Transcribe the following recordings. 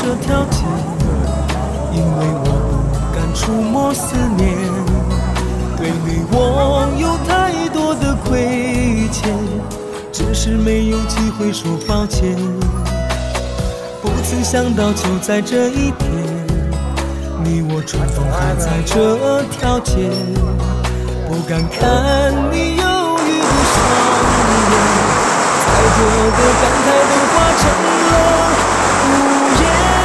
这条街，因为我不敢触摸思念，对你我有太多的亏欠，只是没有机会说抱歉。不曾想到就在这一天，你我重逢还在这条街，不敢看你忧郁的双眼，再多的感慨都化成了无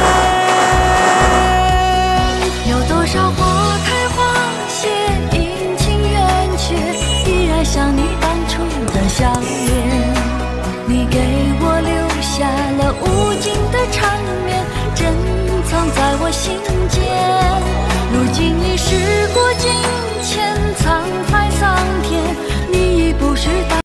言。 有多少花开花谢，阴晴圆缺，依然想你当初的笑脸。你给我留下了